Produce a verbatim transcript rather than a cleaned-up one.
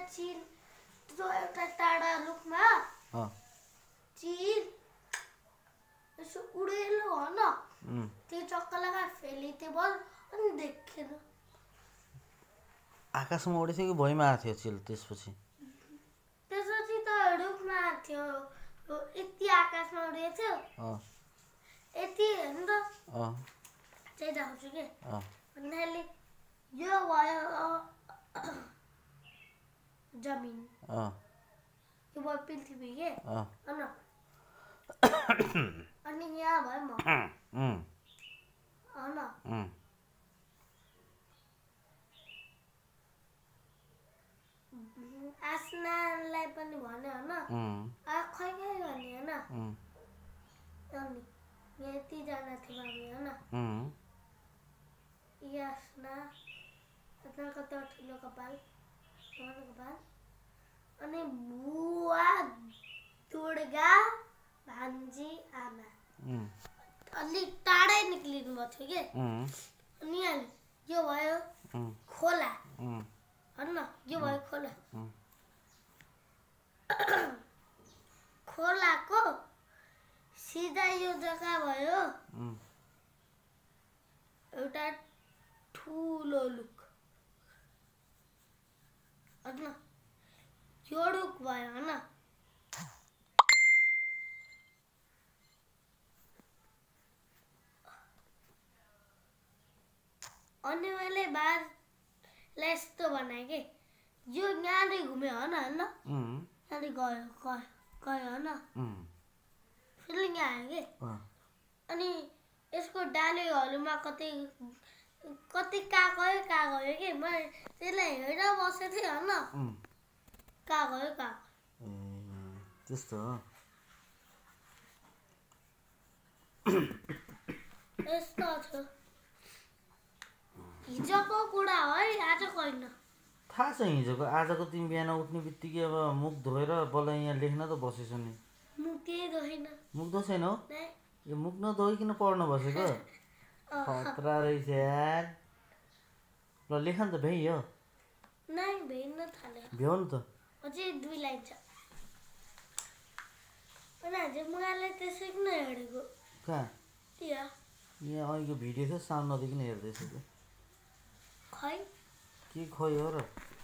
चिल त्यो एउटा टाढा रुखमा चिल यसो उडेलो हो न त्यो चक्का लगा फेली त्यो बल अनि देखेन आकाशमा उडेछ कि भुइँमा आएको थियो चिल त्यसपछि त्यसपछि त रुखमा थियो यति आकाशमा उडेको थियो यति हेर्नु त चाहिँ जाउँछु के भन्नाले यो भयो जमिन यो भयो पृथ्वी के होइन अनि यहाँ भयो म होइन आसनालाई पनि भन्यो होइन खै खै गर्ने होइन अनि यतिजना थियो हामी होइन यासना कता ठुलो कपाल कपाल अनि बुवा दुर्गा भान्जी आमा अलिक टाढै निक्लिनु भएको थियो कि अनि यो भयो खोला होइन यो भयो खोला खोलाको सिधा यो जग्गा भयो एउटा ठुलो लुक होइन यो रुख भयो होइन अनि मैले बारलाई यस्तो बनाएँ कि यो यहाँनिर घुम्यो होइन होइन यहाँनिर गयो गयो गयो होइन फेरि यहाँ आयो कि अनि यसको डालीहरूमा कतै कति कहाँ गयो कहाँ गयो कि मैले त्यसलाई हेरेर बसेको थिएँ होइन कहाँ गयो कहाँ त्यस्तो यस्तो छ हिजोको कुरा हो है आजको होइन थाहा छ हिजोको आजको तिमी बिहान उठ्ने बित्तिकै अब मुख धोएर बल्ल यहाँ लेख्न त बसेछ नि मुख केही धोइन मुख धोसेन हो यो मुख नधोइकन पढ्न बसेको खतरा रहेछ यार ल लेख न त भ्याइ हो नै भेट्न थाल्यो भ्याउ न त अझै दुई लाइन छ अनि आज मलाई त्यसै किन हेरेको कहाँ त्यहाँ यहाँ अहिलेको भिडियो थियो साउन्ड नदिकन हेर्दैछु खै के खै हो र